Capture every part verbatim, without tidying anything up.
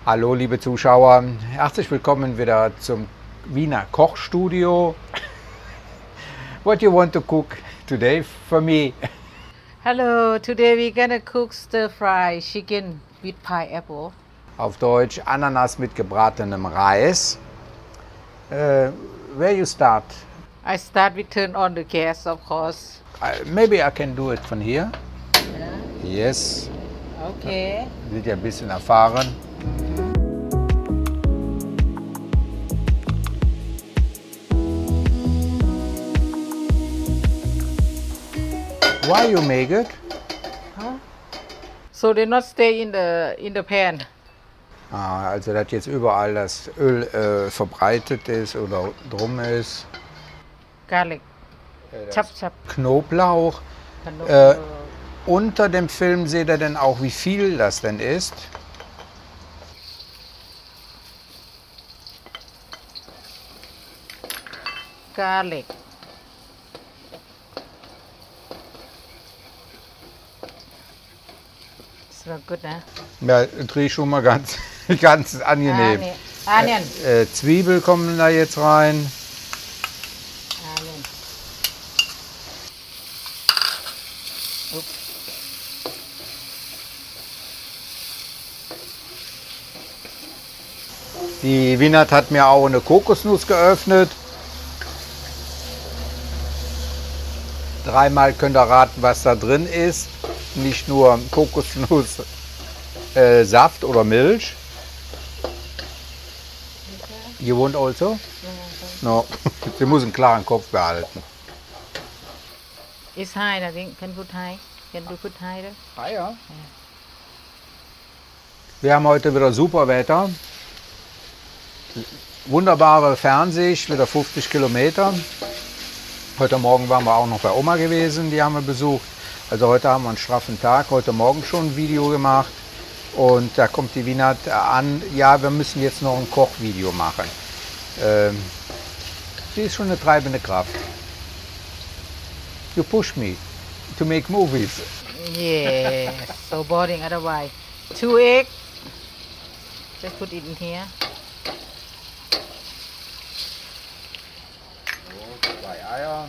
Hallo liebe Zuschauer, herzlich willkommen wieder zum Wiener Kochstudio. What do you want to cook today for me? Hello, today we're gonna cook stir-fry chicken with pineapple. Auf Deutsch Ananas mit gebratenem Reis. Uh, where you start? I start with turn on the gas, of course. Uh, maybe I can do it from here. Yeah. Yes. Okay. Sind ja ein bisschen erfahren. Why you make it? Huh? So they not stay in the in the pan. Ah, also dass jetzt überall das Öl äh, verbreitet ist oder drum ist. Garlic. Äh, Chop chop. Knoblauch. Äh, unter dem Film seht ihr denn auch, wie viel das denn ist? Garlic. So good, ne? Ja, riecht schon mal ganz, ganz angenehm. Onion. Äh, äh, Zwiebel kommen da jetzt rein. Onion. Oops. Die Wienert hat mir auch eine Kokosnuss geöffnet. Dreimal könnt ihr raten, was da drin ist. Nicht nur Kokosnuss, äh, Saft oder Milch. You want also? No. Sie muss einen klaren Kopf behalten. It's high, I think. Can put high. Can you put high there? Ah ja. Wir haben heute wieder super Wetter. Wunderbare Fernsicht, wieder fünfzig Kilometer. Heute Morgen waren wir auch noch bei Oma gewesen, die haben wir besucht. Also heute haben wir einen straffen Tag, heute Morgen schon ein Video gemacht. Und da kommt die Wienert an, ja, wir müssen jetzt noch ein Kochvideo machen. Ähm, sie ist schon eine treibende Kraft. You push me to make movies. Yes, so boring otherwise. Two egg. Just put it in here. Zwei Eier.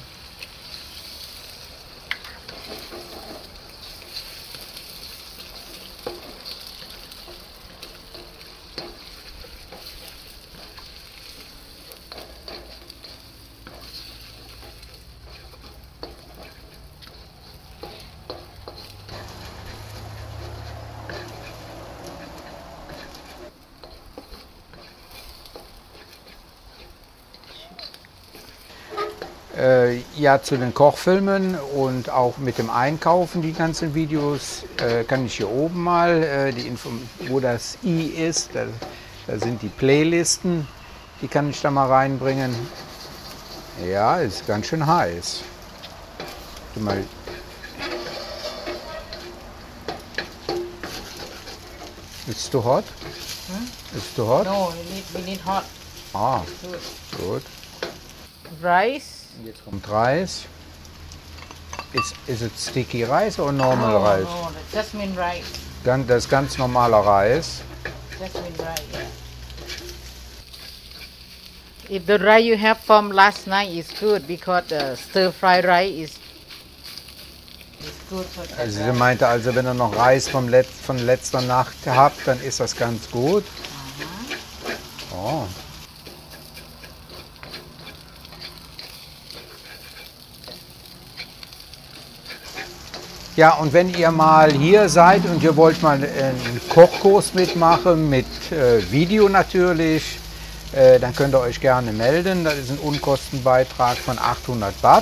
Äh, ja, zu den Kochfilmen und auch mit dem Einkaufen, die ganzen Videos, äh, kann ich hier oben mal, äh, die Info, wo das i ist, da, da sind die Playlisten, die kann ich da mal reinbringen. Ja, ist ganz schön heiß. Mal. It's too hot? Hmm? It's too hot? No, we need, we need hot. Ah, Good. gut. Rice. Jetzt kommt Reis. Is, is it sticky Reis oder normal no, Reis? No, jasmine rice. Ganz, das ist ganz normaler Reis. Jasmine rice, yeah. If the rice you have from last night is good because the stir-fry rice is, is good for that Also sie rice. meinte also, wenn ihr noch Reis vom Let von letzter Nacht habt, dann ist das ganz gut. Oh. Ja, und wenn ihr mal hier seid und ihr wollt mal einen Kochkurs mitmachen, mit äh, Video natürlich, äh, dann könnt ihr euch gerne melden. Das ist ein Unkostenbeitrag von achthundert Baht.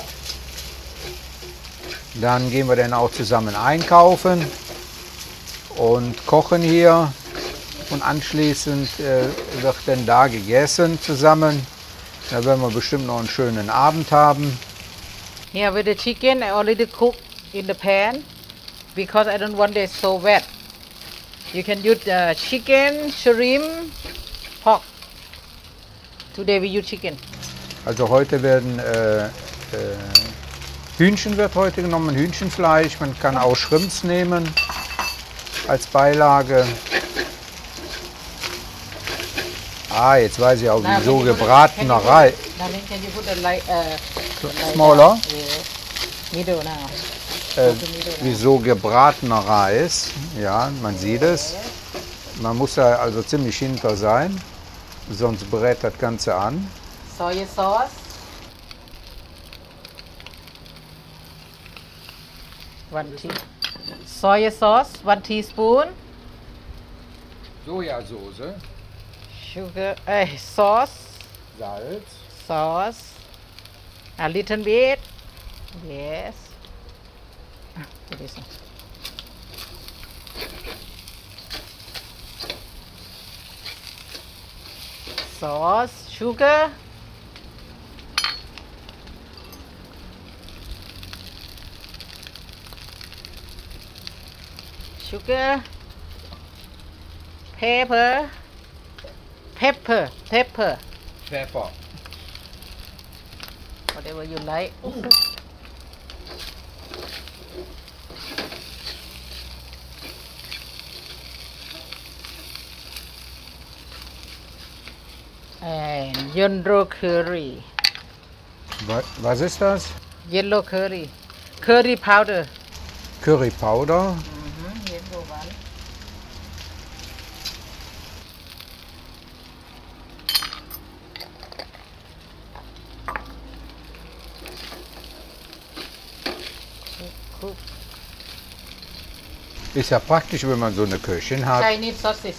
Dann gehen wir dann auch zusammen einkaufen und kochen hier. Und anschließend äh, wird dann da gegessen zusammen. Da werden wir bestimmt noch einen schönen Abend haben. Here with the chicken, I already cooked in the pan because I don't want it so wet. You can use the chicken, shrimp, pork. Today we use chicken. Also heute werden äh, äh, Hühnchen wird heute genommen, Hühnchenfleisch. Man kann auch Shrimps nehmen als Beilage. Ah, jetzt weiß ich auch, Now, wieso can you put a- gebratener can you Reis. put- Now, can you put the light, uh, light Smaller? down? Yes. Middle now. Äh, Go to middle now. wieso gebratener Reis? Ja, man sieht es. Man muss da also ziemlich hinter sein, sonst brät das Ganze an. Soy sauce. One tea. Soy sauce, one teaspoon. Sojasauce, Sugar, uh, sauce, Salz, sauce. A little bit. Yes. Ah, put this one. Sauce, sugar. Sugar. Pepper. Pepper. Pepper. Pfeffer. Whatever you like. And yellow curry. Was, was ist das? Yellow curry. Curry powder. Curry Powder. Mm-hmm. Yellow one. Cook. Ist ja praktisch, wenn man so eine Köchin hat. Chinese sausage.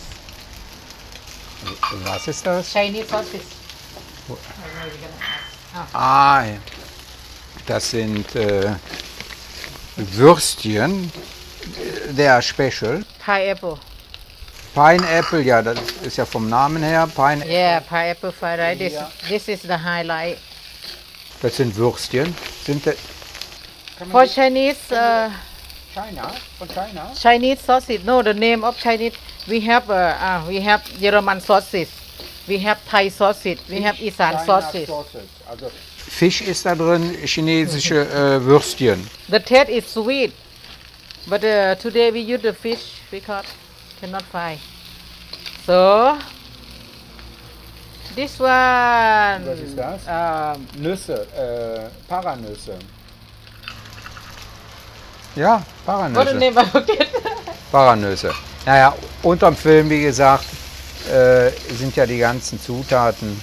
Was ist das? Chinese sausage. Wo- I don't know if you're gonna ask. Ah, das sind äh, Würstchen. They are special. Pineapple. Pineapple, ja, das ist ja vom Namen her. Pine Yeah, pineapple fried rice. This, Yeah. this is the highlight. Das sind Würstchen. Sind das For Chinese, uh, China? Von China? Chinese sausage. No, the name of Chinese. We have uh, uh, we have German sausage. We have Thai sausage. We have Isan sausage. Also Fisch ist da drin, chinesische äh, Würstchen. The taste is sweet, but uh, today we use the fish because cannot find. So this one. Was ist das? Um, Nüsse, äh, Paranüsse. Ja, what the Paranüsse. name I forget. Paranüsse. Naja, unterm Film, wie gesagt, äh, sind ja die ganzen Zutaten.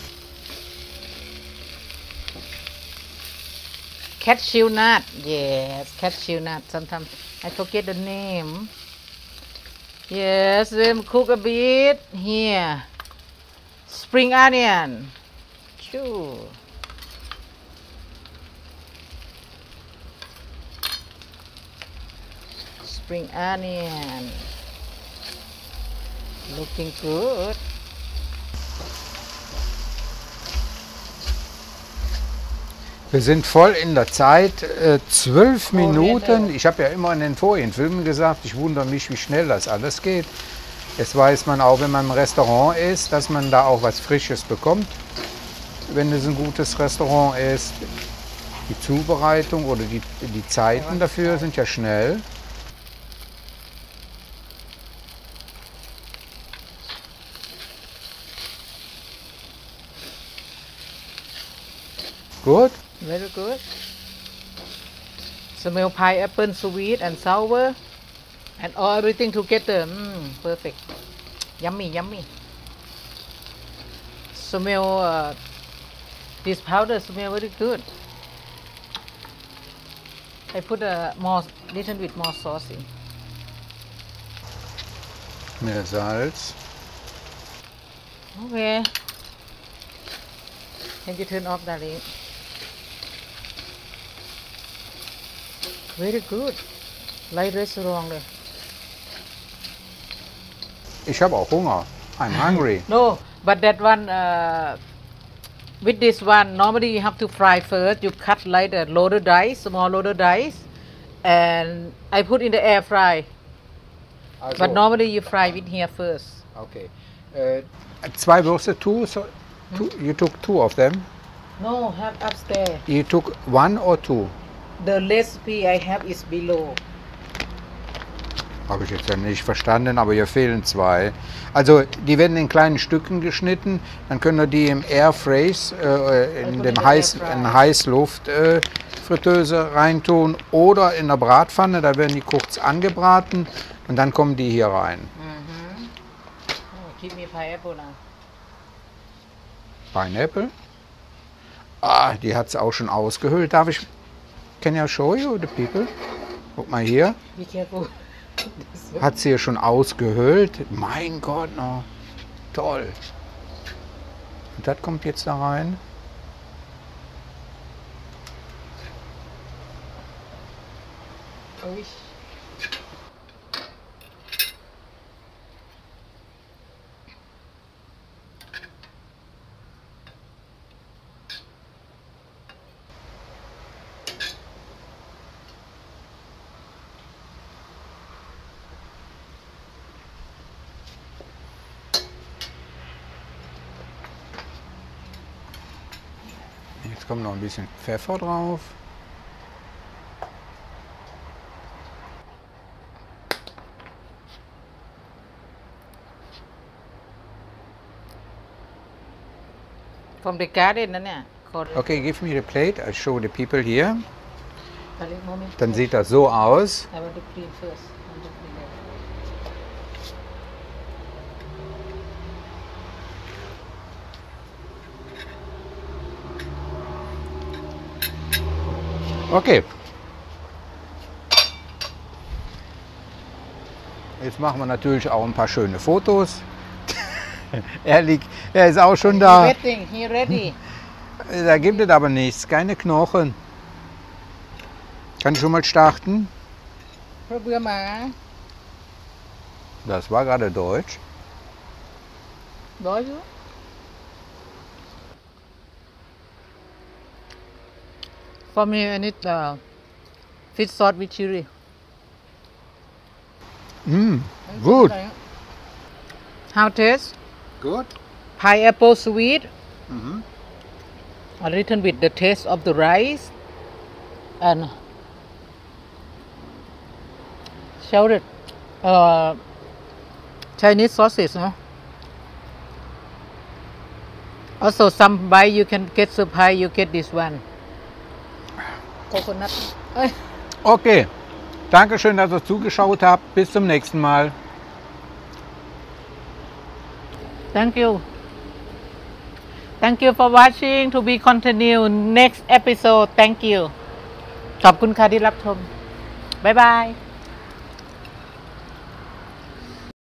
Cashew nut. Yes, cashew nut. Sometimes I forget the name. Yes, then cook a bit here. Spring onion. Sure. Spring onion. Looking good. Wir sind voll in der Zeit, äh, zwölf Oh, Minuten. Hände. Ich habe ja immer in den vorigen Filmen gesagt, ich wundere mich, wie schnell das alles geht. Jetzt weiß man auch, wenn man im Restaurant ist, dass man da auch was Frisches bekommt. Wenn es ein gutes Restaurant ist, die Zubereitung oder die, die Zeiten dafür sind ja schnell. Gut. Very good. Smell pineapple sweet and sour and all everything together. Mm, perfect. Yummy, yummy. Smell uh, this powder smell very good. I put a more little bit more sauce in. Mehr Salz. Okay. Can you turn off darling? Very good. Like restaurant.เลย. Ich habe auch Hunger. I'm hungry. No, but that one, uh, with this one, normally you have to fry first. You cut like the loaded dice, small loaded dice, and I put in the air fry. But normally you fry it here first. Okay. Äh, zwei Würste, two, so, two, you took two of them. No, have upstairs. You took one or two? The recipe I have is below. Habe ich jetzt ja nicht verstanden, aber hier fehlen zwei. Also die werden in kleinen Stücken geschnitten, dann können wir die im Airfrace, äh, in dem Heiß, in Heißluftfritteuse äh, reintun oder in der Bratpfanne, da werden die kurz angebraten und dann kommen die hier rein. Mhm. Oh, give me pineapple now. Pineapple? Ah, die hat es auch schon ausgehöhlt. Darf ich, can I show you the people? Guck mal hier. Be careful. Hat sie hier schon ausgehöhlt. Mein Gott, no. Toll. Und das kommt jetzt da rein. Ui. Jetzt kommt noch ein bisschen Pfeffer drauf. From the garden นั่นเนี่ย Okay, give me the plate. I show the people here. Moment. Dann sieht das so aus. I want to clean first. I want to clean it. Okay. Jetzt machen wir natürlich auch ein paar schöne Fotos. er, liegt, er ist auch schon da. He waiting, he ready. Da gibt es aber nichts, keine Knochen. Kann ich schon mal starten? เพื่อเบื่อหมา Das war gerade Deutsch. ร้อยอยู่ For me I need uh, fish sauce with chili. Mm, gut. How taste? Gut. Pineapple sweet. Mhm. A little bit the taste of the rice and shredded uh, Chinese sausage, no? Also some bite you can get surprise you get this one. Coconut. Okay. Dankeschön, dass ihr zugeschaut habt. Bis zum nächsten Mal. Thank you. Thank you for watching. To be continue next episode. Thank you. ขอบคุณค่ะที่รับชม บ๊ายบาย